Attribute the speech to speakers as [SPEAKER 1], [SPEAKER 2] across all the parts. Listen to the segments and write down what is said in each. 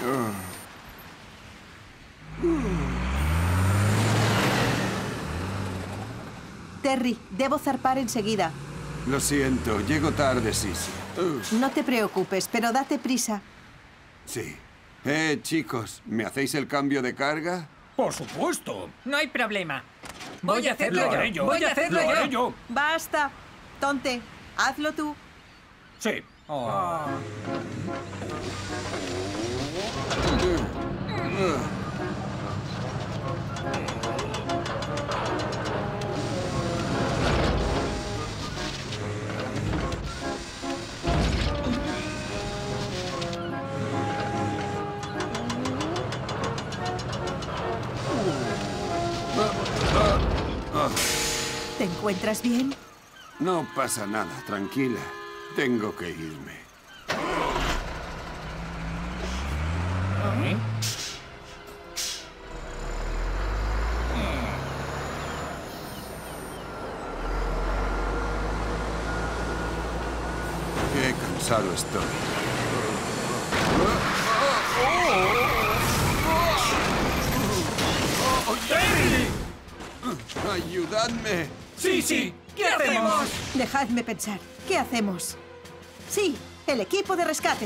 [SPEAKER 1] Terry, debo zarpar enseguida.
[SPEAKER 2] Lo siento, llego tarde, Sisi.
[SPEAKER 1] No te preocupes, pero date prisa.
[SPEAKER 2] Sí. Chicos, ¿me hacéis el cambio de carga?
[SPEAKER 3] Por supuesto.
[SPEAKER 4] No hay problema. Voy a hacerlo yo. Voy a hacerlo
[SPEAKER 3] Lo haré
[SPEAKER 4] yo.
[SPEAKER 3] yo.
[SPEAKER 1] ¡Basta! Tonte, hazlo tú.
[SPEAKER 3] Sí.
[SPEAKER 1] ¿Te encuentras bien?
[SPEAKER 2] No pasa nada, tranquila. Tengo que irme. Qué cansado estoy. ¡Ayudadme!
[SPEAKER 4] Sí. ¿Qué hacemos?
[SPEAKER 1] Dejadme pensar. ¿Qué hacemos? Sí, el equipo de rescate.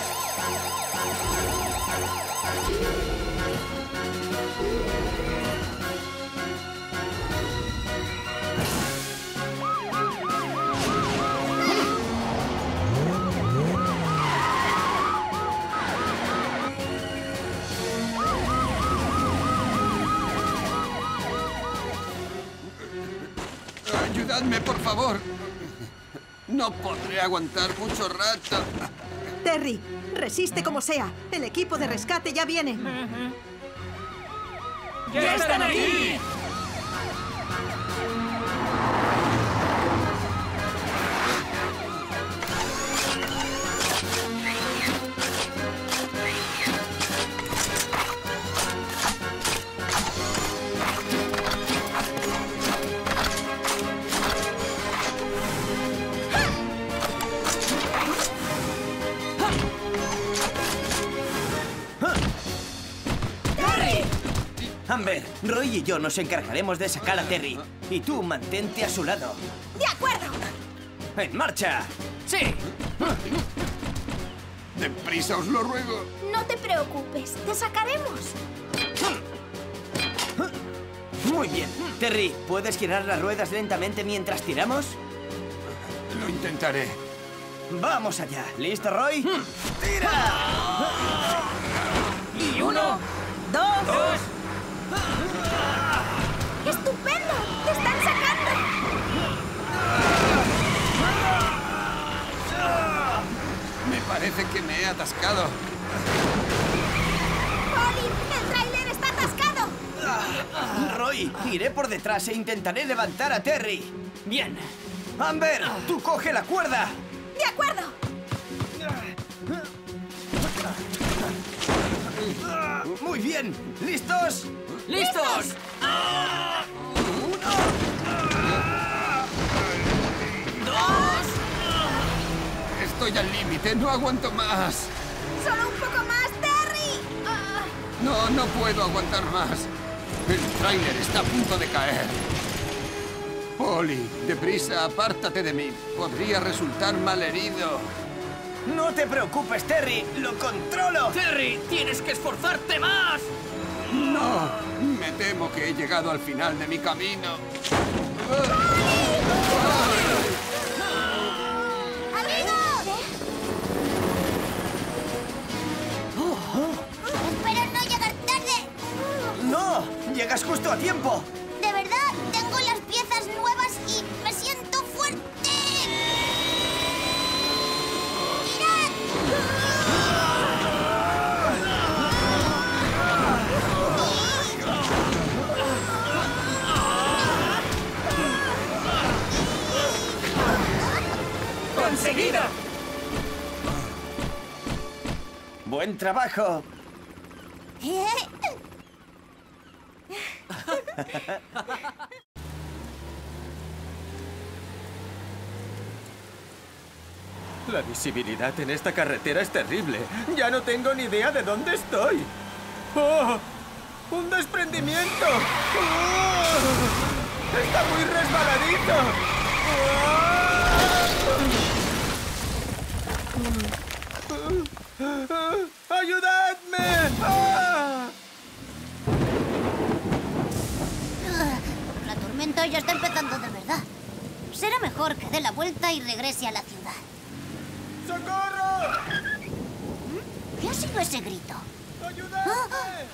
[SPEAKER 2] ¡Ayudadme, por favor! No podré aguantar mucho rato.
[SPEAKER 1] Terry, resiste como sea. El equipo de rescate ya viene.
[SPEAKER 4] ¡Ya están aquí!
[SPEAKER 5] Amber, Roy y yo nos encargaremos de sacar a Terry. Y tú mantente a su lado.
[SPEAKER 6] ¡De acuerdo!
[SPEAKER 5] ¡En marcha!
[SPEAKER 4] ¡Sí!
[SPEAKER 2] ¡Deprisa, os lo ruego!
[SPEAKER 6] No te preocupes, te sacaremos.
[SPEAKER 5] Muy bien. Terry, ¿puedes girar las ruedas lentamente mientras tiramos?
[SPEAKER 2] Lo intentaré.
[SPEAKER 5] ¡Vamos allá! ¿Listo, Roy? ¡Tira!
[SPEAKER 4] Y 1,
[SPEAKER 1] 2.
[SPEAKER 4] 2.
[SPEAKER 6] ¡Estupendo! ¡Te están sacando!
[SPEAKER 2] Me parece que me he atascado.
[SPEAKER 6] ¡Polly! ¡El tráiler está atascado!
[SPEAKER 5] Roy, iré por detrás e intentaré levantar a Terry.
[SPEAKER 4] Bien.
[SPEAKER 5] Amber, tú coge la cuerda.
[SPEAKER 6] ¡De acuerdo!
[SPEAKER 5] Muy bien. ¿Listos?
[SPEAKER 4] ¡Listos! 2.
[SPEAKER 2] Estoy al límite, no aguanto más.
[SPEAKER 6] ¡Solo un poco más, Terry!
[SPEAKER 2] No puedo aguantar más. El tráiler está a punto de caer. Polly, deprisa, apártate de mí. Podría resultar malherido.
[SPEAKER 5] No te preocupes, Terry. ¡Lo controlo!
[SPEAKER 4] Terry, tienes que esforzarte más.
[SPEAKER 2] No, me temo que he llegado al final de mi camino.
[SPEAKER 6] ¡Amigo! ¡Espero no llegar tarde!
[SPEAKER 5] ¡No! ¡Llegas justo a tiempo!
[SPEAKER 6] De verdad, tengo las piezas nuevas y me siento fuerte.
[SPEAKER 4] ¡Conseguido!
[SPEAKER 5] ¡Buen trabajo!
[SPEAKER 7] La visibilidad en esta carretera es terrible. Ya no tengo ni idea de dónde estoy. ¡Oh! ¡Un desprendimiento! ¡Oh! ¡Está muy resbaladito! ¡Oh! ¡Ayudadme! ¡Ah!
[SPEAKER 6] La tormenta ya está empezando de verdad. Será mejor que dé la vuelta y regrese a la ciudad.
[SPEAKER 7] ¡Socorro!
[SPEAKER 6] ¿Qué ha sido ese grito?
[SPEAKER 7] ¡Ayudadme!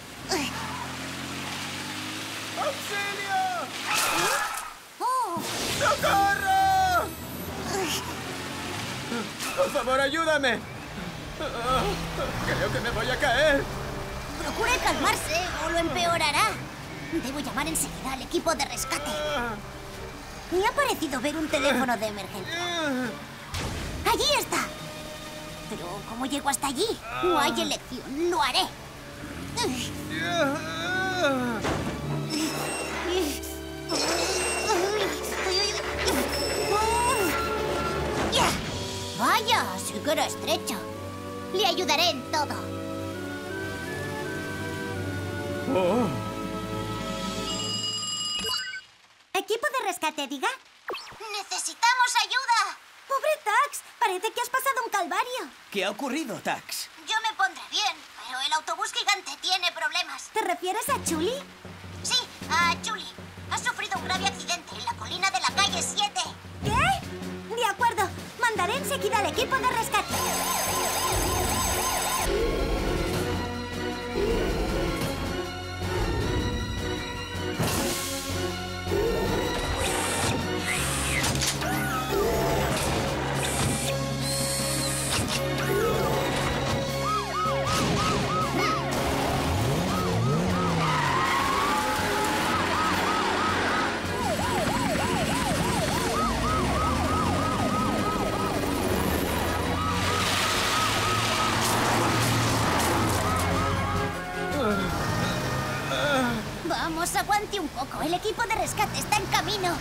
[SPEAKER 7] ¡Auxilio!
[SPEAKER 6] ¡Oh!
[SPEAKER 7] ¡Socorro! Por favor, ayúdame. Creo que me voy a caer.
[SPEAKER 6] Procure calmarse o lo empeorará. Debo llamar enseguida al equipo de rescate. Me ha parecido ver un teléfono de emergencia. ¡Allí está! Pero, ¿cómo llego hasta allí? No hay elección. ¡Lo haré! ¡Vaya! Sí que era estrecho. Le ayudaré en todo.
[SPEAKER 7] Oh.
[SPEAKER 6] ¿Equipo de rescate, diga? ¡Necesitamos ayuda! ¡Pobre Tax! Parece que has pasado un calvario.
[SPEAKER 5] ¿Qué ha ocurrido, Tax?
[SPEAKER 6] Yo me pondré bien, pero el autobús gigante tiene problemas. ¿Te refieres a Chuli? Sí, a Chuli. Ha sufrido un grave accidente en la colina de la calle 7. ¿Qué? De acuerdo. Mandaré enseguida al equipo de rescate. Vamos, aguante un poco. El equipo de rescate está en camino.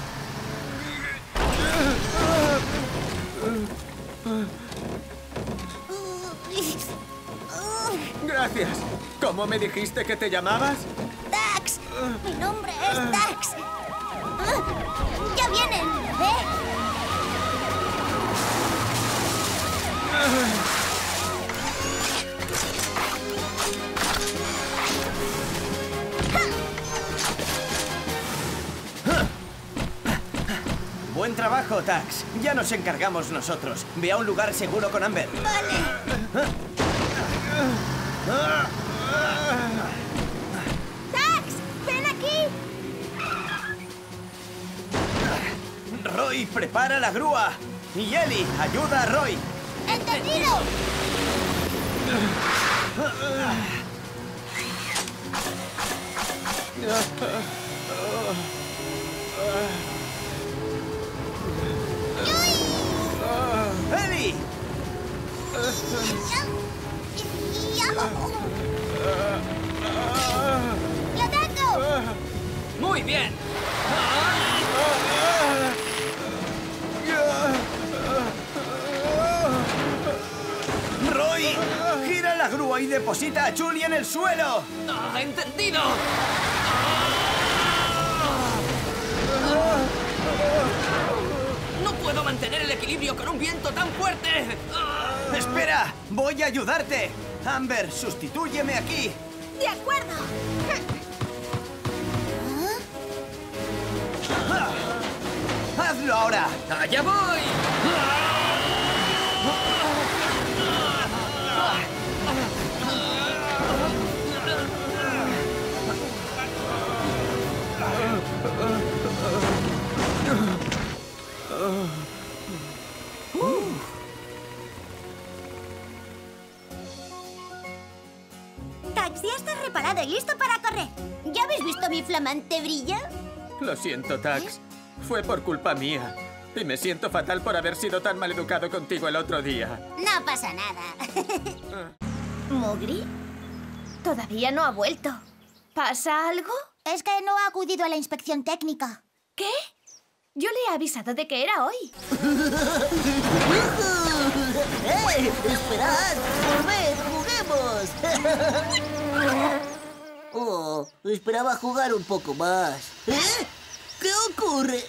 [SPEAKER 7] Gracias. ¿Cómo me dijiste que te llamabas?
[SPEAKER 6] ¡Tax! Mi nombre es Tax. ¡Ya vienen! ¿Eh?
[SPEAKER 5] Buen trabajo, Tax. Ya nos encargamos nosotros. Ve a un lugar seguro con Amber.
[SPEAKER 6] ¡Vale! ¡Tax! ¡Ven aquí!
[SPEAKER 5] Roy, prepara la grúa. Y Ellie, ayuda a Roy.
[SPEAKER 6] ¡Entendido!
[SPEAKER 5] ¡Ellie!
[SPEAKER 6] ¡La tengo!
[SPEAKER 4] ¡Muy bien!
[SPEAKER 5] ¡Roy! ¡Gira la grúa y deposita a Julie en el suelo!
[SPEAKER 4] ¡Ah, entendido! ¡No puedo mantener el equilibrio con un viento tan fuerte!
[SPEAKER 5] ¡Espera! ¡Voy a ayudarte! Amber, sustitúyeme aquí.
[SPEAKER 6] ¡De acuerdo!
[SPEAKER 5] ¡Hazlo ahora!
[SPEAKER 4] ¡Allá voy!
[SPEAKER 6] Tax, ya estás reparado y listo para correr. ¿Ya habéis visto mi flamante brillo?
[SPEAKER 7] Lo siento, Tax. Fue por culpa mía. Y me siento fatal por haber sido tan maleducado contigo el otro día.
[SPEAKER 6] No pasa nada.
[SPEAKER 8] ¿Mowgli? Todavía no ha vuelto. ¿Pasa algo?
[SPEAKER 6] Es que no ha acudido a la inspección técnica.
[SPEAKER 8] ¿Qué? Yo le he avisado de que era hoy.
[SPEAKER 9] ¡Esperad! ¡Volved! ¡Juguemos! Oh, esperaba jugar un poco más. ¿Eh? ¿Qué ocurre?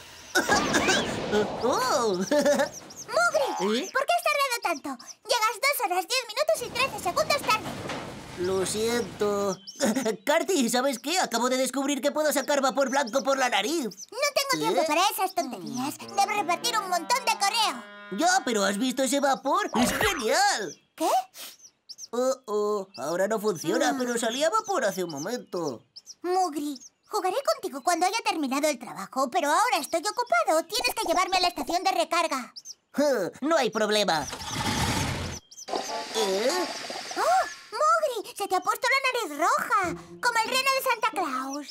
[SPEAKER 9] ¡Oh!
[SPEAKER 6] ¡Mugri! ¿Por qué has tardado tanto? Llegas 2 horas, 10 minutos y 13 segundos tarde.
[SPEAKER 9] Lo siento. Carty, ¿sabes qué? Acabo de descubrir que puedo sacar vapor blanco por la nariz.
[SPEAKER 6] No tengo tiempo para esas tonterías. Debo repartir un montón de correo.
[SPEAKER 9] Ya, pero ¿has visto ese vapor? ¡Es genial!
[SPEAKER 6] ¿Qué?
[SPEAKER 9] Ahora no funciona, pero salía vapor hace un momento.
[SPEAKER 6] Mugri, jugaré contigo cuando haya terminado el trabajo, pero ahora estoy ocupado. Tienes que llevarme a la estación de recarga.
[SPEAKER 9] No hay problema.
[SPEAKER 6] ¡Oh! ¡Mugri! Se te ha puesto la nariz roja, como el reno de Santa Claus.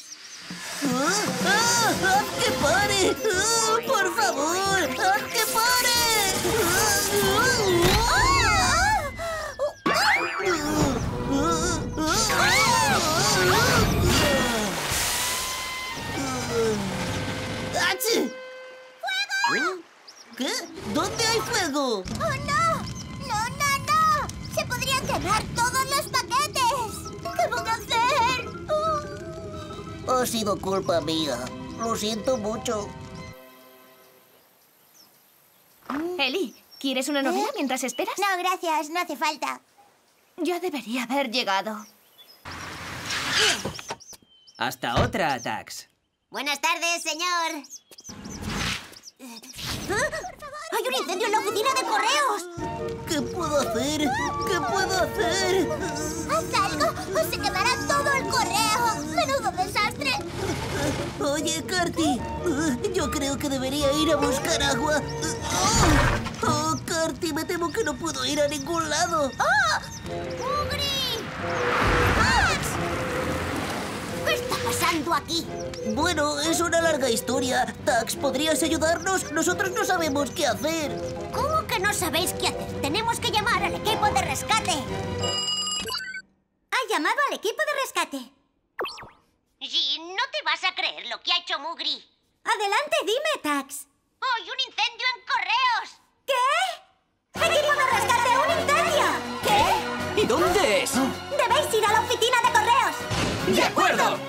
[SPEAKER 9] ¡Haz que pare! ¡Por favor! ¡Haz que pare! ¡Achí!
[SPEAKER 6] ¡Fuego!
[SPEAKER 9] ¿Qué? ¿Dónde hay fuego?
[SPEAKER 6] ¡Oh, no! ¡No, no, no! ¡Se podrían quemar todos los paquetes! ¿Qué voy a hacer?
[SPEAKER 9] Ha sido culpa mía. Lo siento mucho.
[SPEAKER 8] Eli, ¿quieres una novela mientras esperas?
[SPEAKER 6] No, gracias. No hace falta.
[SPEAKER 8] Ya debería haber llegado.
[SPEAKER 4] Hasta otra, Tax.
[SPEAKER 6] Buenas tardes, señor. ¡Hay un incendio en la oficina de correos!
[SPEAKER 9] ¿Qué puedo hacer? ¿Qué puedo hacer?
[SPEAKER 6] ¡Haz algo o se quemará todo el correo! ¡Menudo desastre!
[SPEAKER 9] Oye, Carty, yo creo que debería ir a buscar agua. Oh, Carty, me temo que no puedo ir a ningún lado.
[SPEAKER 6] ¡Oh! ¡Mugri! ¡Max! ¿Qué está pasando aquí?
[SPEAKER 9] Bueno, es una larga historia. Tax, ¿podrías ayudarnos? Nosotros no sabemos qué hacer.
[SPEAKER 6] ¿Cómo que no sabéis qué hacer? Tenemos que llamar al equipo de rescate. Ha llamado al equipo de rescate.
[SPEAKER 10] Sí, no te vas a creer lo que ha hecho Mugri.
[SPEAKER 6] Adelante, dime, Tax.
[SPEAKER 10] ¡Hay un incendio en correos!
[SPEAKER 6] ¿Qué? ¡Equipo de rescate, un incendio! ¿Qué?
[SPEAKER 4] ¿Y dónde es?
[SPEAKER 6] Debéis ir a la oficina de correos.
[SPEAKER 4] ¡De acuerdo!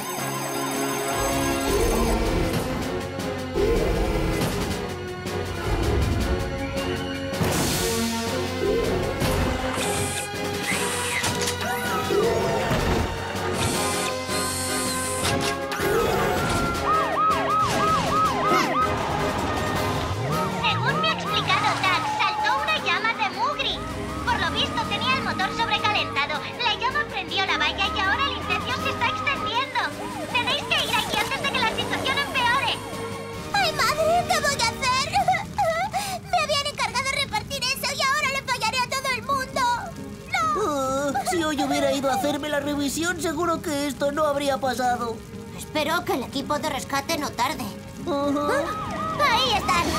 [SPEAKER 10] Según me ha explicado Tax, saltó una llama de Mugri. Por lo visto tenía el motor sobrecalentado. La llama prendió la valla y ahora el incendio se está extendiendo. Tenéis que ir allí antes de que la situación empeore.
[SPEAKER 6] ¡Ay, madre! ¿Qué voy a hacer? Me habían encargado de repartir eso y ahora le fallaré a todo el mundo. ¡No!
[SPEAKER 9] Si hoy hubiera ido a hacerme la revisión, seguro que esto no habría pasado.
[SPEAKER 6] Espero que el equipo de rescate no tarde. ¡Ahí están!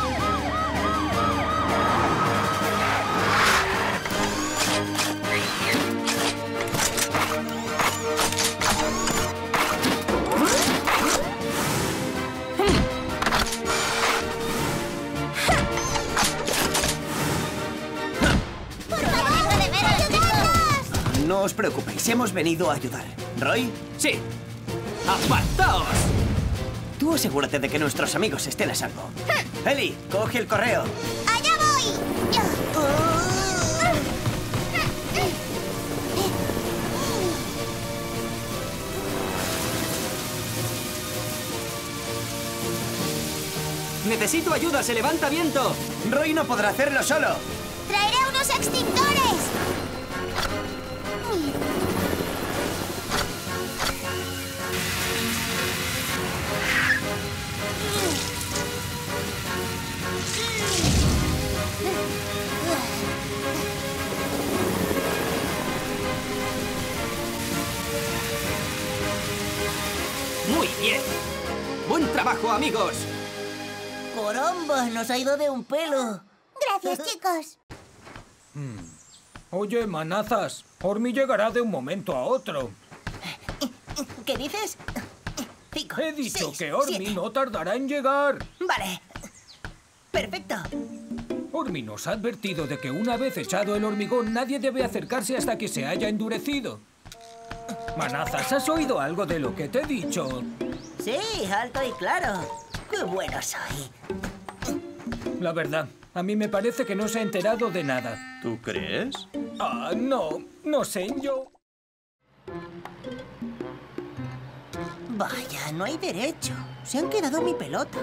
[SPEAKER 6] ¡Por favor, ayudadnos!
[SPEAKER 5] No os preocupéis, hemos venido a ayudar. ¿Roy?
[SPEAKER 4] ¡Sí! ¡Apartaos!
[SPEAKER 5] Tú asegúrate de que nuestros amigos estén a salvo. Eli, coge el correo.
[SPEAKER 6] ¡Allá voy!
[SPEAKER 4] ¡Necesito ayuda! ¡Se levanta viento!
[SPEAKER 5] Roy no podrá hacerlo solo.
[SPEAKER 6] ¡Traeré unos extintores!
[SPEAKER 4] ¡Muy bien! ¡Buen trabajo, amigos!
[SPEAKER 9] ¡Caramba! Nos ha ido de un pelo.
[SPEAKER 6] Gracias, chicos.
[SPEAKER 3] Oye, manazas, Ormi llegará de un momento a otro.
[SPEAKER 9] ¿Qué dices? 5,
[SPEAKER 3] He dicho
[SPEAKER 9] 6,
[SPEAKER 3] que Ormi
[SPEAKER 9] 7.
[SPEAKER 3] no tardará en llegar.
[SPEAKER 9] Vale. Perfecto.
[SPEAKER 3] Ormi nos ha advertido de que una vez echado el hormigón, nadie debe acercarse hasta que se haya endurecido. Manazas, ¿has oído algo de lo que te he dicho?
[SPEAKER 9] Sí, alto y claro. ¡Qué bueno soy!
[SPEAKER 3] La verdad, a mí me parece que no se ha enterado de nada.
[SPEAKER 7] ¿Tú crees?
[SPEAKER 3] Ah, no sé, yo...
[SPEAKER 9] Vaya, no hay derecho. Se han quedado mi pelota.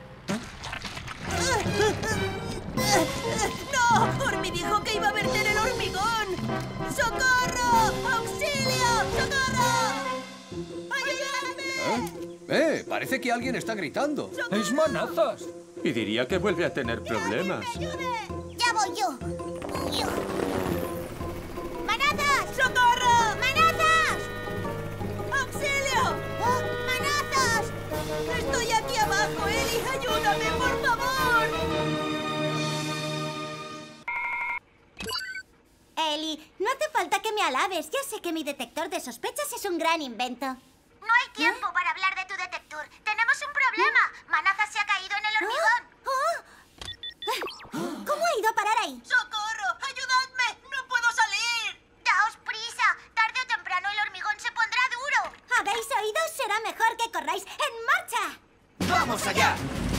[SPEAKER 9] ¡No! Ormi dijo que iba a verter el hormigón. ¡Socorro! ¡Auxilio! ¡Socorro! ¡Ayúdame!
[SPEAKER 2] Parece que alguien está gritando.
[SPEAKER 3] ¡Es Manazas!
[SPEAKER 7] Y diría que vuelve a tener problemas.
[SPEAKER 6] ¡Ya voy yo! ¡Manazas!
[SPEAKER 9] ¡Socorro!
[SPEAKER 6] ¡Manazas!
[SPEAKER 9] ¡Auxilio!
[SPEAKER 6] ¡Oh, ¡Manazas!
[SPEAKER 9] ¡Estoy aquí abajo, Eli! ¡Ayúdame, por favor!
[SPEAKER 6] Eli, no hace falta que me alabes. Ya sé que mi detector de sospechas es un gran invento.
[SPEAKER 10] No hay tiempo para hablar de tu detector. Tenemos un problema. Manazas se ha caído en el hormigón.
[SPEAKER 6] ¿Cómo ha ido a parar ahí?
[SPEAKER 9] ¡Socorro! ¡Ayudadme! ¡No puedo salir!
[SPEAKER 10] ¡Daos prisa! Tarde o temprano el hormigón se pondrá duro.
[SPEAKER 6] ¿Habéis oído? Será mejor que corráis. ¡En marcha!
[SPEAKER 5] ¡Vamos allá!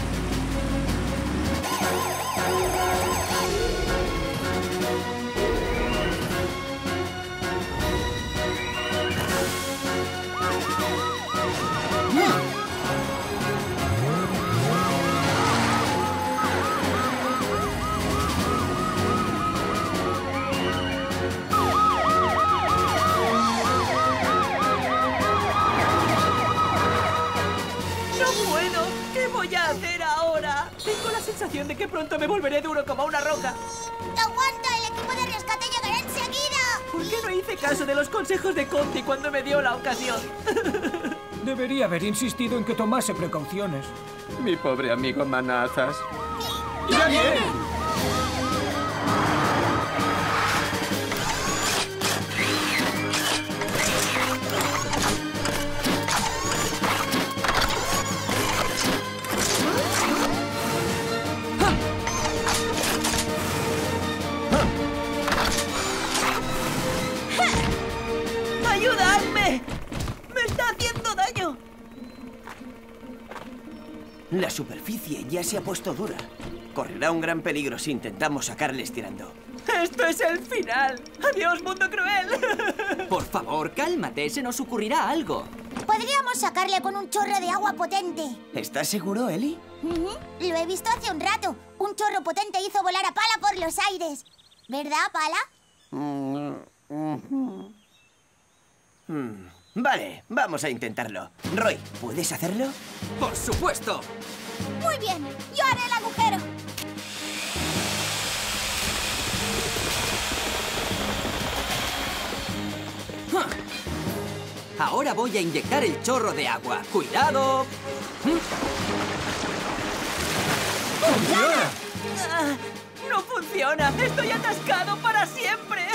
[SPEAKER 9] voy a hacer ahora? Tengo la sensación de que pronto me volveré duro como una roca.
[SPEAKER 6] ¡Aguanta! ¡El equipo de rescate llegará enseguida!
[SPEAKER 9] ¿Por qué no hice caso de los consejos de Conti cuando me dio la ocasión?
[SPEAKER 3] Debería haber insistido en que tomase precauciones.
[SPEAKER 7] Mi pobre amigo Manazas.
[SPEAKER 3] ¡Ya viene!
[SPEAKER 9] ¡Ayudadme! ¡Me está haciendo daño!
[SPEAKER 5] La superficie ya se ha puesto dura. Correrá un gran peligro si intentamos sacarle estirando.
[SPEAKER 9] ¡Esto es el final! ¡Adiós, mundo cruel!
[SPEAKER 11] Por favor, cálmate, se nos ocurrirá algo.
[SPEAKER 6] Podríamos sacarle con un chorro de agua potente.
[SPEAKER 5] ¿Estás seguro, Eli?
[SPEAKER 6] Lo he visto hace un rato. Un chorro potente hizo volar a Pala por los aires. ¿Verdad, Pala?
[SPEAKER 5] Vale, vamos a intentarlo. Roy, ¿puedes hacerlo?
[SPEAKER 11] ¡Por supuesto!
[SPEAKER 6] Muy bien, yo haré el agujero.
[SPEAKER 11] Ahora voy a inyectar el chorro de agua. ¡Cuidado!
[SPEAKER 3] ¡Funciona!
[SPEAKER 9] Ah, ¡no funciona! ¡Estoy atascado para siempre!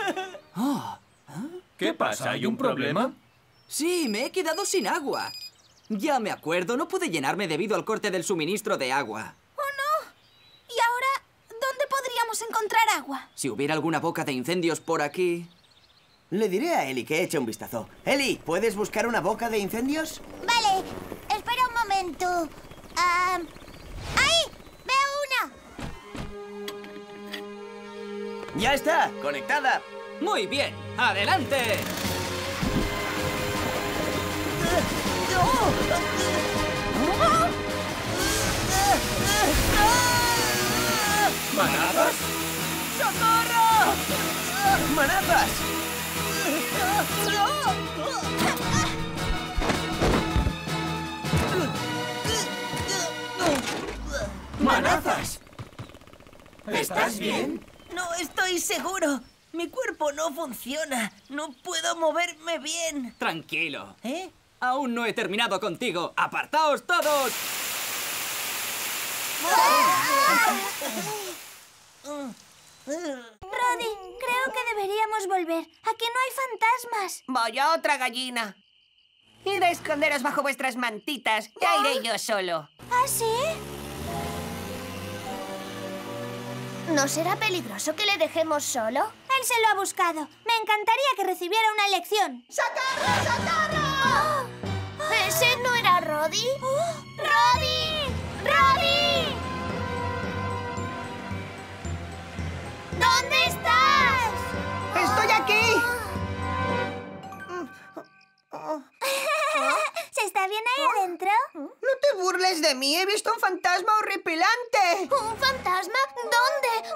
[SPEAKER 3] ¿Qué pasa? ¿Hay un problema?
[SPEAKER 11] Sí, me he quedado sin agua. Ya me acuerdo, no pude llenarme debido al corte del suministro de agua.
[SPEAKER 6] ¡Oh, no! ¿Y ahora dónde podríamos encontrar agua?
[SPEAKER 11] Si hubiera alguna boca de incendios por aquí...
[SPEAKER 5] Le diré a Eli que eche un vistazo. Eli, ¿puedes buscar una boca de incendios?
[SPEAKER 6] Vale, espera un momento. ¡Ahí! ¡Veo una!
[SPEAKER 5] ¡Ya está! ¡Conectada!
[SPEAKER 11] ¡Muy bien! ¡Adelante!
[SPEAKER 3] ¿Manazas?
[SPEAKER 9] ¡Socorro!
[SPEAKER 5] ¡Manazas! ¡Manazas!
[SPEAKER 3] ¿Estás bien?
[SPEAKER 9] No estoy seguro. Mi cuerpo no funciona. No puedo moverme bien.
[SPEAKER 11] Tranquilo.
[SPEAKER 9] ¿Eh?
[SPEAKER 11] Aún no he terminado contigo. ¡Apartaos todos!
[SPEAKER 6] Roddy, creo que deberíamos volver. Aquí no hay fantasmas.
[SPEAKER 12] Vaya otra gallina. Id a esconderos bajo vuestras mantitas. Ya iré yo solo.
[SPEAKER 6] ¿Ah, sí?
[SPEAKER 8] ¿No será peligroso que le dejemos solo?
[SPEAKER 6] Él se lo ha buscado. Me encantaría que recibiera una lección.
[SPEAKER 8] ¡Socorro, socorro! Oh, ¿ese no era Roddy? ¡Roddy! ¡Roddy! ¿Dónde estás?
[SPEAKER 12] ¡Estoy aquí!
[SPEAKER 6] ¿Se está bien ahí adentro?
[SPEAKER 12] No te burles de mí. He visto un fantasma horripilante.
[SPEAKER 8] ¿Un fantasma? ¿Dónde?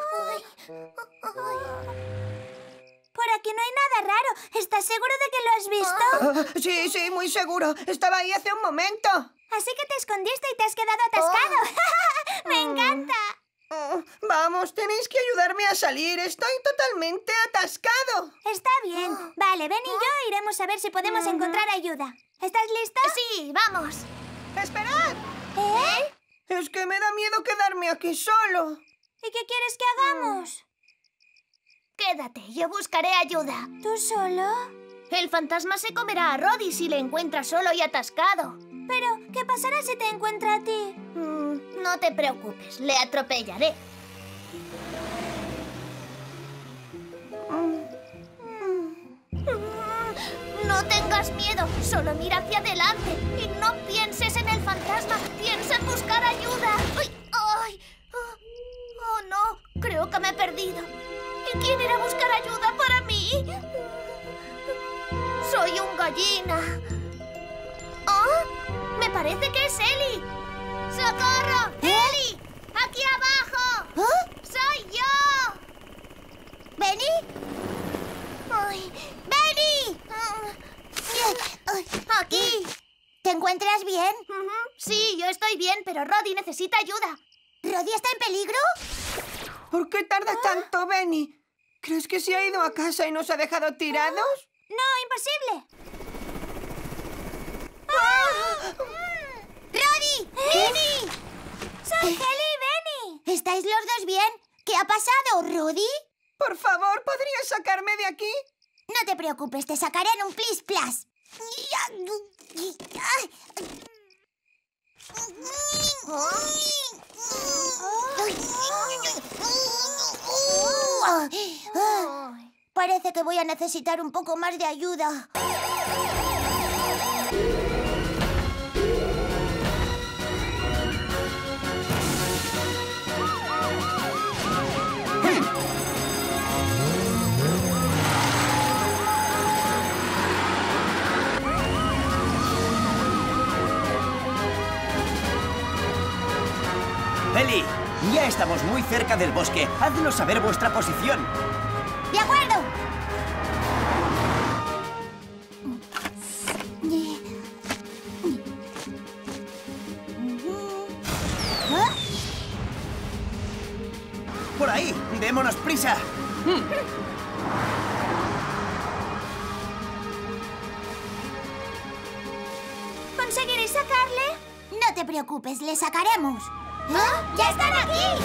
[SPEAKER 6] Por aquí no hay nada raro. ¿Estás seguro de que lo has visto?
[SPEAKER 12] Sí, muy seguro. Estaba ahí hace un momento.
[SPEAKER 6] Así que te escondiste y te has quedado atascado. ¡Me encanta!
[SPEAKER 12] Vamos, tenéis que ayudarme a salir. Estoy totalmente atascado.
[SPEAKER 6] Está bien. Vale, Ben y yo iremos a ver si podemos encontrar ayuda. ¿Estás listo?
[SPEAKER 8] Sí, vamos.
[SPEAKER 12] ¡Esperad!
[SPEAKER 6] ¿Eh?
[SPEAKER 12] Es que me da miedo quedarme aquí solo.
[SPEAKER 6] ¿Y qué quieres que hagamos?
[SPEAKER 8] Quédate, yo buscaré ayuda.
[SPEAKER 6] ¿Tú solo?
[SPEAKER 8] El fantasma se comerá a Roddy si le encuentra solo y atascado.
[SPEAKER 6] Pero, ¿qué pasará si te encuentra a ti?
[SPEAKER 8] No te preocupes, le atropellaré. No tengas miedo, solo mira hacia adelante y no pienses en el fantasma, piensa en buscar ayuda. ¡Ay! ¡Ay! ¡Oh, no! Creo que me he perdido. ¿Y quién irá a buscar ayuda para mí? Soy un gallina. ¿Oh? Me parece que es Ellie. ¡Socorro! ¡Ellie! ¡Aquí abajo! ¡Soy yo!
[SPEAKER 6] ¿Benny?
[SPEAKER 8] ¡Benny! ¡Aquí!
[SPEAKER 6] ¿Te encuentras bien?
[SPEAKER 8] Sí, yo estoy bien, pero Roddy necesita ayuda.
[SPEAKER 6] ¿Roddy está en peligro?
[SPEAKER 12] ¿Por qué tarda tanto, Benny? ¿Crees que se ha ido a casa y nos ha dejado tirados?
[SPEAKER 6] No, imposible. ¡Roddy! ¡Benny! ¡Soy Ellie y Benny! ¿Estáis los dos bien? ¿Qué ha pasado, Roddy?
[SPEAKER 12] Por favor, ¿podrías sacarme de aquí?
[SPEAKER 6] No te preocupes, te sacaré en un plis plas. Parece que voy a necesitar un poco más de ayuda.
[SPEAKER 5] Ellie, ya estamos muy cerca del bosque. Haznos saber vuestra posición.
[SPEAKER 6] ¡De acuerdo!
[SPEAKER 5] Por ahí, démonos prisa.
[SPEAKER 6] ¿Conseguiréis sacarle? No te preocupes, le sacaremos. ¡Ya están aquí!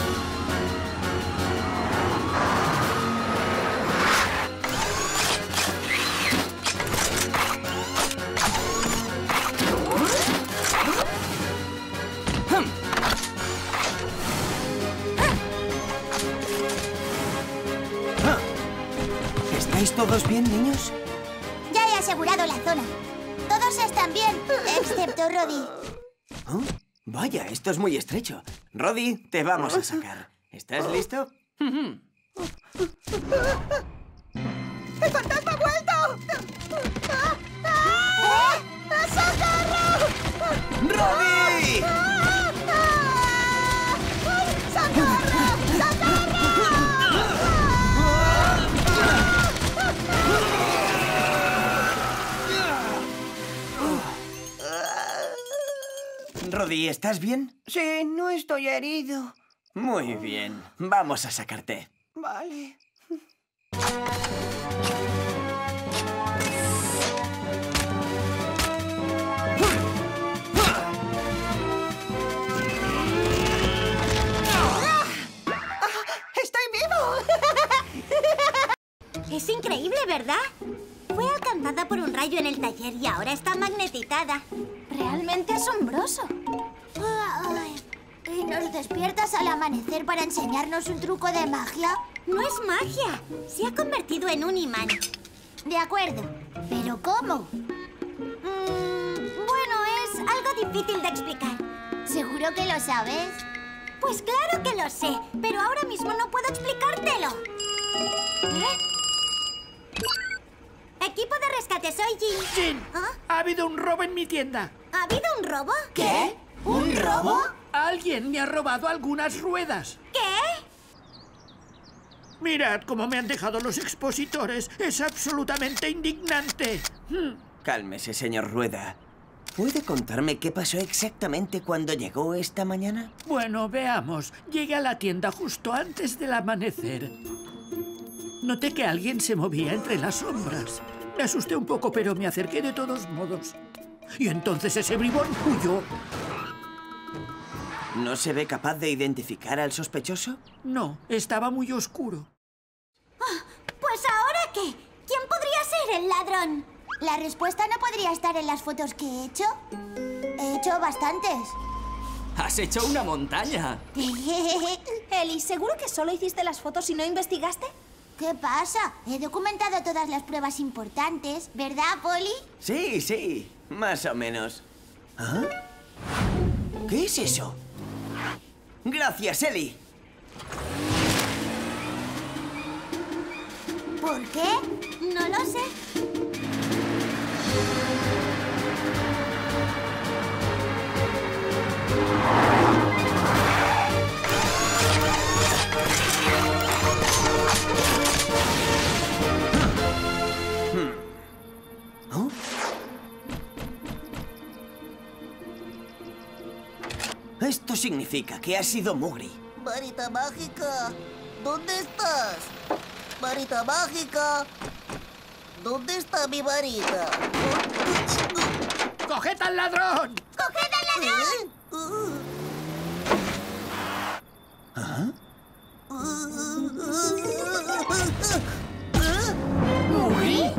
[SPEAKER 5] ¿Estáis todos bien, niños?
[SPEAKER 6] Ya he asegurado la zona. Todos están bien, excepto Roddy.
[SPEAKER 5] ¿Oh? Vaya, esto es muy estrecho. Roddy, te vamos a sacar. ¿Estás listo?
[SPEAKER 12] ¡El fantasma ha vuelto! ¡Socorro!
[SPEAKER 5] ¡Roddy!
[SPEAKER 12] ¡Socorro!
[SPEAKER 5] Roddy, ¿estás bien?
[SPEAKER 12] Sí, no estoy herido.
[SPEAKER 5] Muy bien. Vamos a sacarte.
[SPEAKER 12] Vale. ¡Estoy vivo!
[SPEAKER 6] Es increíble, ¿verdad? Fue alcanzada por un rayo en el taller y ahora está magnetizada.
[SPEAKER 8] Realmente asombroso.
[SPEAKER 6] ¿Nos despiertas al amanecer para enseñarnos un truco de magia?
[SPEAKER 8] No es magia. Se ha convertido en un imán.
[SPEAKER 6] De acuerdo. ¿Pero cómo?
[SPEAKER 8] Bueno, es algo difícil de explicar.
[SPEAKER 6] ¿Seguro que lo sabes?
[SPEAKER 8] Pues claro que lo sé, pero ahora mismo no puedo explicártelo. Equipo de rescate, soy Jin.
[SPEAKER 13] Jin, ha habido un robo en mi tienda.
[SPEAKER 8] ¿Ha habido un robo?
[SPEAKER 6] ¿Qué? ¿Un robo?
[SPEAKER 13] Alguien me ha robado algunas ruedas.
[SPEAKER 8] ¿Qué?
[SPEAKER 13] Mirad cómo me han dejado los expositores. Es absolutamente indignante.
[SPEAKER 5] Cálmese, señor Rueda. ¿Puede contarme qué pasó exactamente cuando llegó esta mañana?
[SPEAKER 13] Bueno, veamos. Llegué a la tienda justo antes del amanecer. Noté que alguien se movía entre las sombras. Me asusté un poco, pero me acerqué de todos modos. Y entonces ese bribón huyó.
[SPEAKER 5] ¿No se ve capaz de identificar al sospechoso?
[SPEAKER 13] No, estaba muy oscuro.
[SPEAKER 8] Pues ¿ahora qué? ¿Quién podría ser el ladrón?
[SPEAKER 6] La respuesta no podría estar en las fotos que he hecho. He hecho bastantes.
[SPEAKER 11] ¡Has hecho una montaña!
[SPEAKER 8] Eli, ¿seguro que solo hiciste las fotos y no investigaste?
[SPEAKER 6] ¿Qué pasa? He documentado todas las pruebas importantes, ¿verdad, Polly?
[SPEAKER 5] Sí, sí, más o menos. ¿Ah? ¿Qué es eso? Gracias, Eli.
[SPEAKER 6] ¿Por qué?
[SPEAKER 8] No lo sé.
[SPEAKER 5] ¿Oh? Esto significa que ha sido Mugri.
[SPEAKER 9] Varita mágica, ¿dónde estás? Varita mágica, ¿dónde está mi varita?
[SPEAKER 13] ¡Coged al ladrón!
[SPEAKER 8] ¡Coged al ladrón!
[SPEAKER 5] ¿Ah?
[SPEAKER 13] ¿Mugri?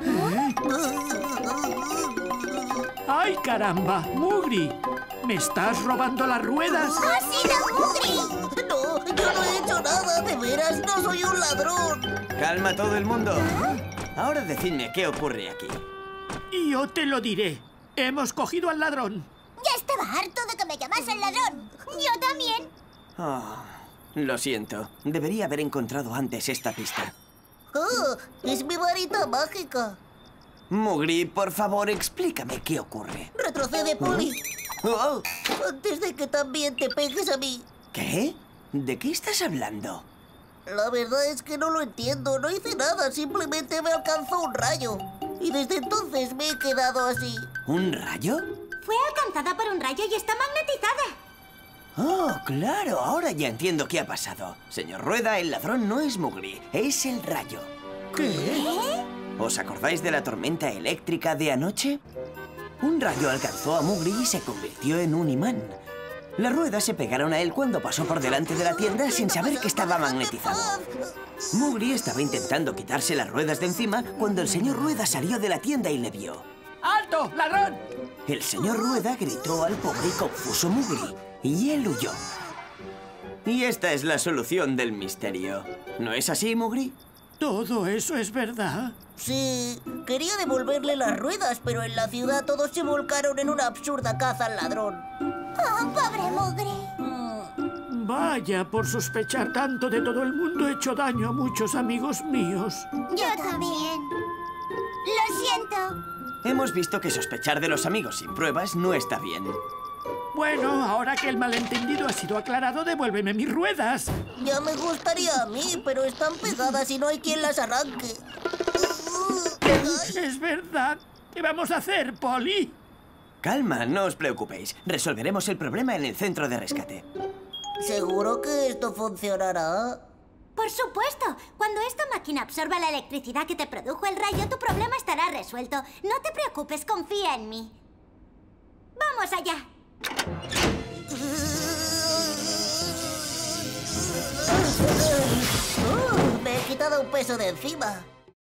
[SPEAKER 13] ¡Ay, caramba! ¡Mugri! ¿Me estás robando las ruedas?
[SPEAKER 8] ¡Ha sido Mugri!
[SPEAKER 9] No, yo no he hecho nada, de veras, no soy un ladrón.
[SPEAKER 5] Calma todo el mundo. Ahora decidme qué ocurre aquí.
[SPEAKER 13] Y yo te lo diré. Hemos cogido al ladrón.
[SPEAKER 8] Ya estaba harto de que me llamasen ladrón. Yo también.
[SPEAKER 5] Oh, lo siento. Debería haber encontrado antes esta pista.
[SPEAKER 9] Oh, es mi varita mágica.
[SPEAKER 5] Mugri, por favor, explícame qué ocurre.
[SPEAKER 9] Retrocede, Polly.
[SPEAKER 5] Oh.
[SPEAKER 9] Antes de que también te pegues a mí.
[SPEAKER 5] ¿Qué? ¿De qué estás hablando?
[SPEAKER 9] La verdad es que no lo entiendo. No hice nada, simplemente me alcanzó un rayo. Y desde entonces me he quedado así.
[SPEAKER 5] ¿Un rayo?
[SPEAKER 8] Fue alcanzada por un rayo y está magnetizada.
[SPEAKER 5] Oh, claro, ahora ya entiendo qué ha pasado. Señor Rueda, el ladrón no es Mugri, es el rayo.
[SPEAKER 13] ¿Qué?
[SPEAKER 5] ¿Os acordáis de la tormenta eléctrica de anoche? Un rayo alcanzó a Mugri y se convirtió en un imán. Las ruedas se pegaron a él cuando pasó por delante de la tienda sin saber que estaba magnetizado. Mugri estaba intentando quitarse las ruedas de encima cuando el señor Rueda salió de la tienda y le vio.
[SPEAKER 13] ¡Alto, ladrón!
[SPEAKER 5] El señor Rueda gritó al pobre y confuso Mugri, y él huyó. Y esta es la solución del misterio. ¿No es así, Mugri?
[SPEAKER 13] ¿Todo eso es verdad?
[SPEAKER 9] Sí, quería devolverle las ruedas, pero en la ciudad todos se volcaron en una absurda caza al ladrón.
[SPEAKER 8] ¡Oh, pobre Mugri!
[SPEAKER 13] Vaya, por sospechar tanto de todo el mundo he hecho daño a muchos amigos míos.
[SPEAKER 8] Yo también. Lo siento.
[SPEAKER 5] Hemos visto que sospechar de los amigos sin pruebas no está bien.
[SPEAKER 13] Bueno, ahora que el malentendido ha sido aclarado, devuélveme mis ruedas.
[SPEAKER 9] Ya me gustaría a mí, pero están pegadas y no hay quien las arranque.
[SPEAKER 13] Es verdad. ¿Qué vamos a hacer, Polly?
[SPEAKER 5] Calma, no os preocupéis. Resolveremos el problema en el centro de rescate.
[SPEAKER 9] ¿Seguro que esto funcionará?
[SPEAKER 8] Por supuesto. Cuando esta máquina absorba la electricidad que te produjo el rayo, tu problema estará resuelto. No te preocupes, confía en mí. ¡Vamos allá!
[SPEAKER 9] Me he quitado un peso de encima.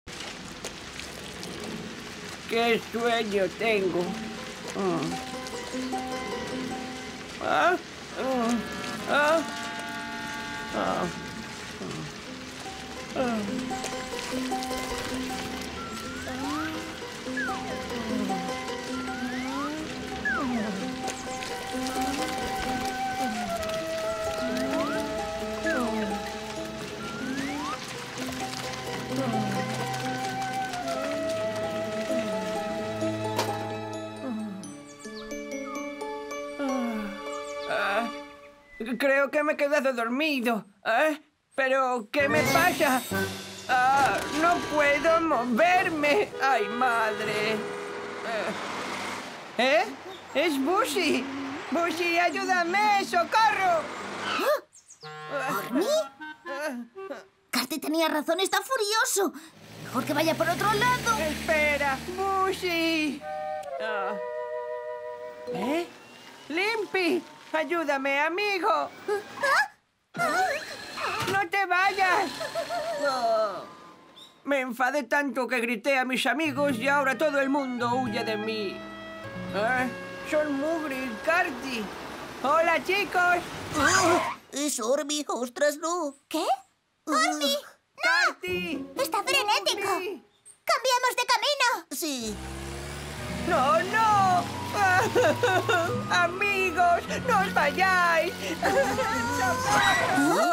[SPEAKER 12] ¡Qué sueño tengo! Creo que me he quedado dormido. ¿Pero qué me pasa? No puedo moverme. ¡Ay, madre! ¡Es Bushy! ¡Bushy, ayúdame! ¡Socorro!
[SPEAKER 6] ¿Ormi? Carty tenía razón, está furioso. Mejor que vaya por otro lado.
[SPEAKER 12] ¡Espera! ¡Bushy! ¡Limpy! ¡Ayúdame, amigo! ¡No te vayas! Me enfadé tanto que grité a mis amigos y ahora todo el mundo huye de mí. Son Mugri y Carty. ¡Hola, chicos!
[SPEAKER 9] ¡Es Ormi! ¡Ostras, no!
[SPEAKER 6] ¿Qué? ¡Ormi!
[SPEAKER 12] ¡Carty!
[SPEAKER 6] ¡Está frenético! ¡Cambiamos de camino!
[SPEAKER 9] Sí.
[SPEAKER 12] ¡No, no! ¡Amigos! ¡No os vayáis! ¡Socorro!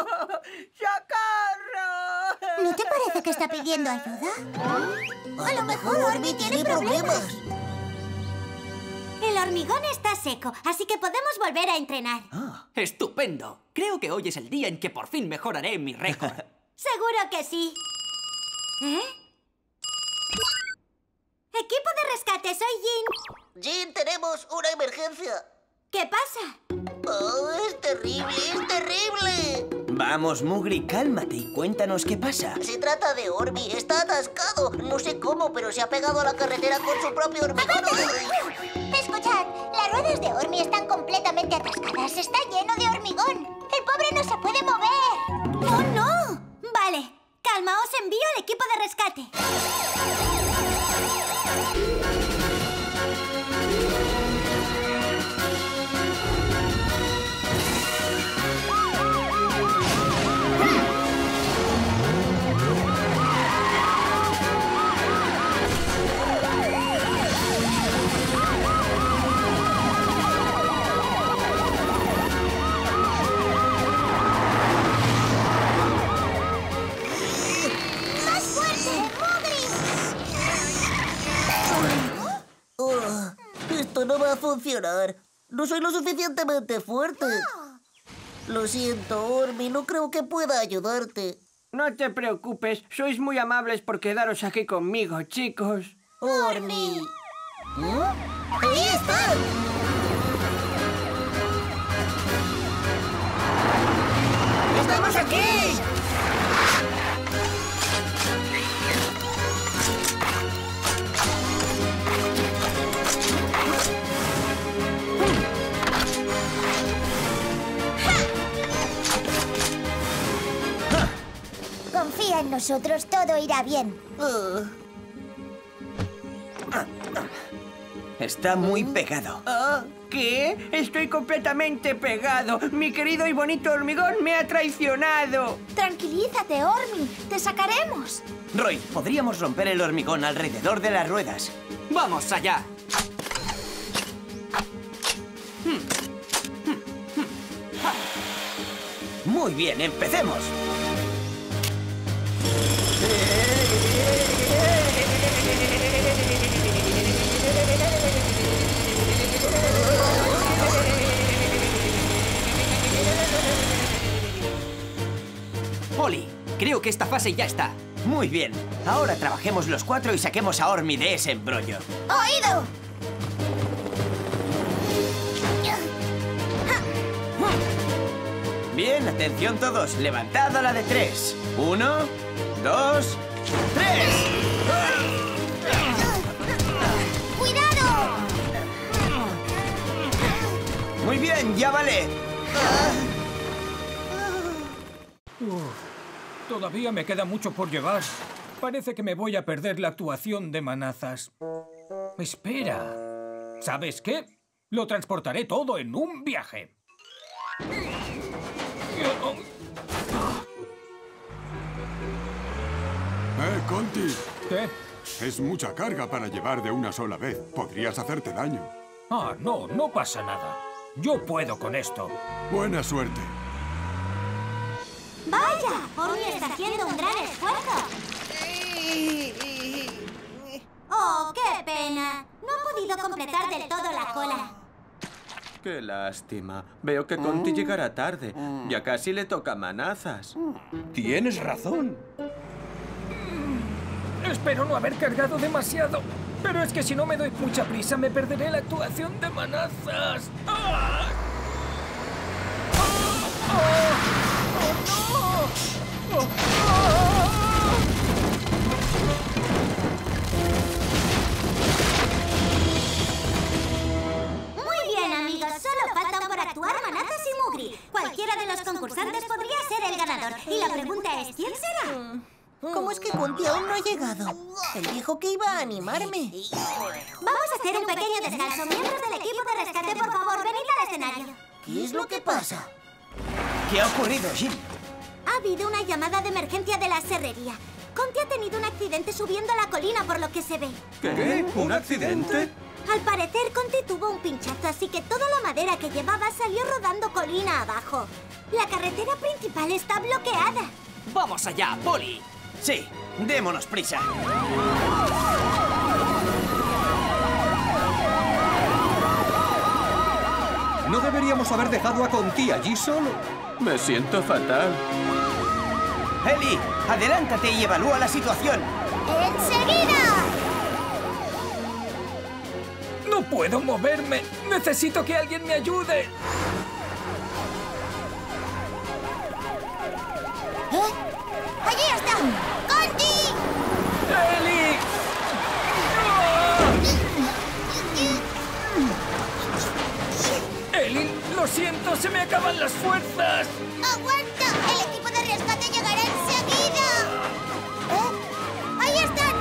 [SPEAKER 12] ¡Socorro!
[SPEAKER 6] ¿No te parece que está pidiendo ayuda? A lo mejor Ormi tiene problemas. El hormigón está seco, así que podemos volver a entrenar.
[SPEAKER 11] ¡Estupendo! Creo que hoy es el día en que por fin mejoraré mi récord.
[SPEAKER 6] Seguro que sí. Equipo de rescate, soy Jean.
[SPEAKER 9] Jean, tenemos una emergencia.
[SPEAKER 6] ¿Qué pasa?
[SPEAKER 9] ¡Oh, es terrible, es terrible!
[SPEAKER 5] Vamos, Mugri, cálmate y cuéntanos qué pasa.
[SPEAKER 9] Se trata de Ormi, está atascado. No sé cómo, pero se ha pegado a la carretera con su propio hormigón.
[SPEAKER 6] Escuchad, las ruedas de Ormi están completamente atascadas. Está lleno de hormigón. El pobre no se puede mover. ¡Oh, no! Vale, calmaos, envío al equipo de rescate.
[SPEAKER 9] Esto no va a funcionar. No soy lo suficientemente fuerte. Lo siento, Ormi, no creo que pueda ayudarte.
[SPEAKER 12] No te preocupes, sois muy amables por quedaros aquí conmigo, chicos.
[SPEAKER 9] Ormi. ¡Ahí está!
[SPEAKER 12] ¡Estamos aquí!
[SPEAKER 6] Confía en nosotros, todo irá bien.
[SPEAKER 5] Está muy pegado.
[SPEAKER 12] ¿Qué? Estoy completamente pegado. Mi querido y bonito hormigón me ha traicionado.
[SPEAKER 6] Tranquilízate, Ormi. Te sacaremos.
[SPEAKER 5] Roy, podríamos romper el hormigón alrededor de las ruedas.
[SPEAKER 11] ¡Vamos allá!
[SPEAKER 5] Muy bien, empecemos.
[SPEAKER 11] Polly, creo que esta fase ya está.
[SPEAKER 5] Muy bien. Ahora trabajemos los cuatro y saquemos a Ormi de ese embrollo.
[SPEAKER 6] ¡Oído!
[SPEAKER 5] Bien, atención todos. Levantad a la de 3. 1, 2, 3.
[SPEAKER 6] ¡Cuidado!
[SPEAKER 5] Muy bien, ya vale.
[SPEAKER 3] Todavía me queda mucho por llevar. Parece que me voy a perder la actuación de Manazas. Espera. ¿Sabes qué? Lo transportaré todo en un viaje.
[SPEAKER 14] Conti.
[SPEAKER 3] ¿Qué?
[SPEAKER 14] Es mucha carga para llevar de una sola vez. Podrías hacerte daño.
[SPEAKER 3] Ah, no pasa nada. Yo puedo con esto.
[SPEAKER 14] Buena suerte.
[SPEAKER 6] ¡Vaya! Poli está haciendo un gran esfuerzo. ¡Oh, qué pena! No ha podido completar del todo la cola.
[SPEAKER 7] Qué lástima. Veo que Conti llegará tarde. Ya casi le toca Manazas.
[SPEAKER 15] Tienes razón.
[SPEAKER 3] Espero no haber cargado demasiado. Pero es que si no me doy mucha prisa, me perderé la actuación de Manazas. ¡Ah! ¡Oh! ¡Oh, no! ¡Oh!
[SPEAKER 6] Muy bien, amigos. Solo faltan por actuar Manazas y Mugri. Cualquiera de los concursantes podría ser el ganador. Y la pregunta es, ¿quién será?
[SPEAKER 9] ¿Cómo es que Conti aún no ha llegado? Él dijo que iba a animarme.
[SPEAKER 6] Vamos a hacer un pequeño descanso. Miembros del equipo de rescate, por favor, venid al escenario.
[SPEAKER 9] ¿Qué es lo que pasa?
[SPEAKER 5] ¿Qué ha ocurrido, Jim?
[SPEAKER 6] Ha habido una llamada de emergencia de la serrería. Conti ha tenido un accidente subiendo la colina, por lo que se ve.
[SPEAKER 7] ¿Qué? ¿Un accidente?
[SPEAKER 6] Al parecer, Conti tuvo un pinchazo, así que toda la madera que llevaba salió rodando colina abajo. La carretera principal está bloqueada.
[SPEAKER 11] ¡Vamos allá, Poli!
[SPEAKER 5] Sí, démonos prisa.
[SPEAKER 15] ¿No deberíamos haber dejado a Conti allí solo?
[SPEAKER 7] Me siento fatal.
[SPEAKER 5] Eli, adelántate y evalúa la situación.
[SPEAKER 8] ¡Enseguida!
[SPEAKER 3] ¡No puedo moverme! ¡Necesito que alguien me ayude!
[SPEAKER 6] ¿Eh? ¡Allí está! ¡Conti!
[SPEAKER 3] ¡Eli! ¡No! ¡Eli, lo siento! ¡Se me acaban las fuerzas!
[SPEAKER 6] ¡Aguanta! ¡El equipo de rescate llegará enseguida! ¿Eh? ¡Ahí están!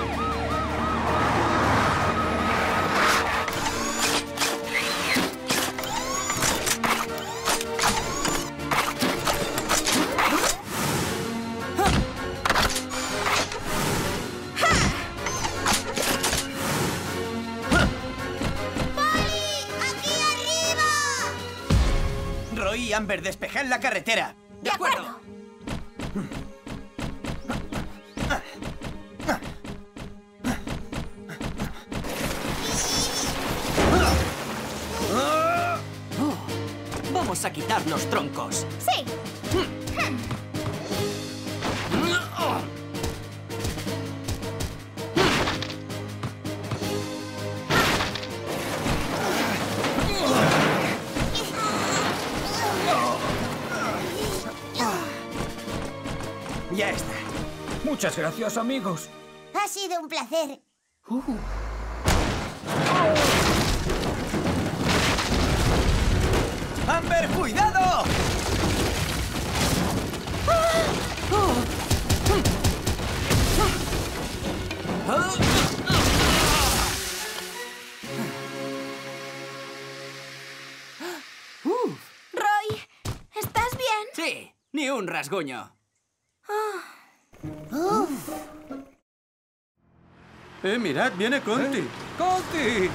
[SPEAKER 5] Roy y Amber, despejad la carretera.
[SPEAKER 6] ¡De acuerdo!
[SPEAKER 11] Vamos a quitar los troncos.
[SPEAKER 6] ¡Sí!
[SPEAKER 5] Ya está.
[SPEAKER 3] Muchas gracias, amigos.
[SPEAKER 6] Ha sido un placer.
[SPEAKER 5] ¡Amber, cuidado!
[SPEAKER 6] Roy, ¿estás bien?
[SPEAKER 11] Sí, ni un rasguño.
[SPEAKER 7] Mirad, viene Conti.
[SPEAKER 15] ¡Conti!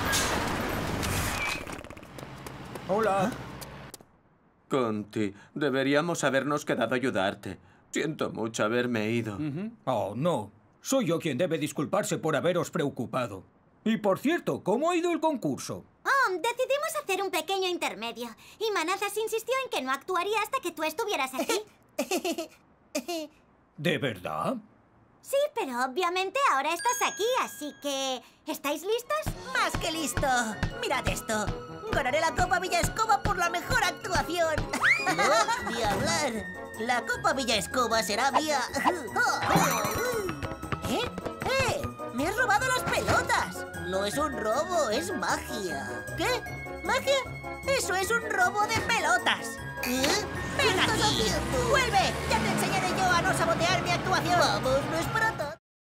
[SPEAKER 3] Hola.
[SPEAKER 7] Conti, deberíamos habernos quedado a ayudarte. Siento mucho haberme ido.
[SPEAKER 3] Oh, no. Soy yo quien debe disculparse por haberos preocupado. Y por cierto, ¿cómo ha ido el concurso?
[SPEAKER 6] Oh, decidimos hacer un pequeño intermedio. Y Manazas insistió en que no actuaría hasta que tú estuvieras aquí.
[SPEAKER 3] ¿De verdad?
[SPEAKER 6] Sí, pero obviamente ahora estás aquí, así que... ¿estáis listos?
[SPEAKER 9] ¡Más que listo! ¡Mirad esto! ¡Ganaré la Copa Villa Escoba por la mejor actuación! ¡No! ¡Ni hablar! La Copa Villa Escoba será mía... ¿Eh? ¡Eh! ¡Me has robado las pelotas! No es un robo, es magia. ¿Qué? ¿Magia? ¡Eso es un robo de pelotas! ¿Eh? ¡Ven aquí! ¡Vuelve! ¡Ya te enseñaré yo a no sabotear mi actuación! ¡Vamos, no es para